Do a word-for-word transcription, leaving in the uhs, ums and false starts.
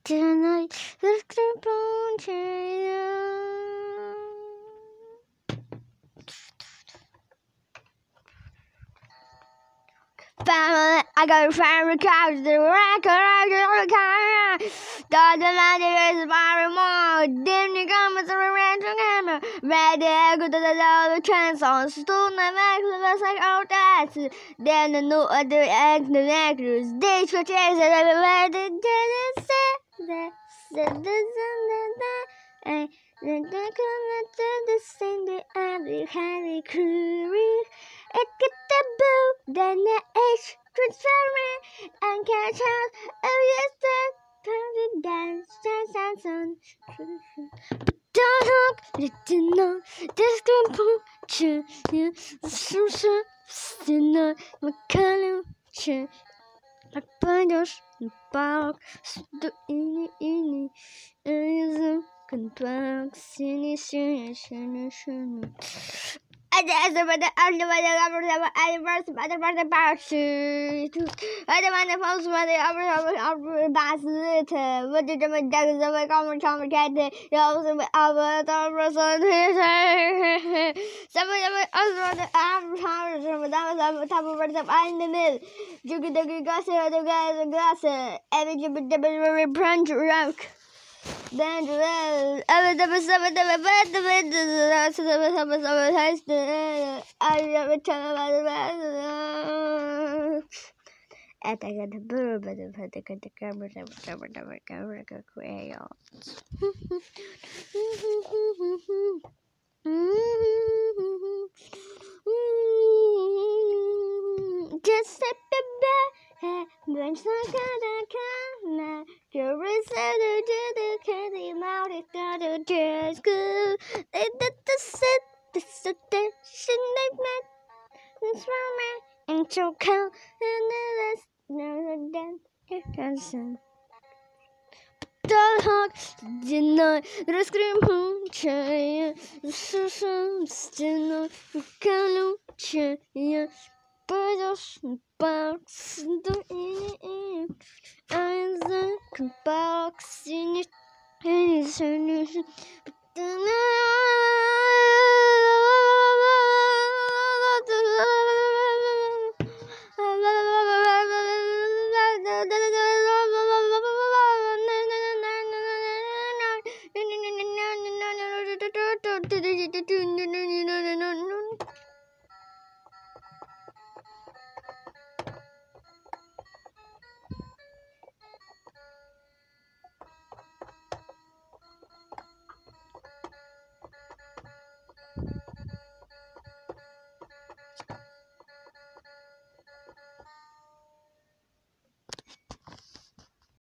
tonight, let's keep on trying. Family, I got a family couch, the record, the car. Doesn't matter if it's my remote. Then you come with a rental camera. Ready to go to the other chance on stone and make the best like all that. Then the new other eggs, the necklace. They should chase it everywhere. They didn't say that. Said this and that. And then they come to the same day. And they had a crew. It get the boo, then the H transformer and catch out. Oh yes, the perfect dance, dance, dance on. Don't look, little no, this can put you, you, so, so, still not, my color, like bundles, bark, sto in the in the, and can bark, sing, sing, sing, sing. I just about the only way I ever have any verse by the birthday party. I demand the post by the upper basket. What did the dogs of a common complicated? You also be over the person here. Some of them also the average house without the top of the in the middle. You could the gossip the guys and glasses. Every you would the brunch rock. Then the well, I was ever seven of the bed, the bed, the rest of the summer summer taste. I never tell about the bed. I got the bird, but I've had to get the camera, the camera, the camera, the crayons. Just step the bed, when gonna come. You're a setter to the candy mouth, it's not a dress good. They did the set, the suggestion they met. It's from me, and so come, and then let's know that it doesn't. Don't hug, deny, the scream, try, the social, still, you can't try. Birds box the in and the box in it is a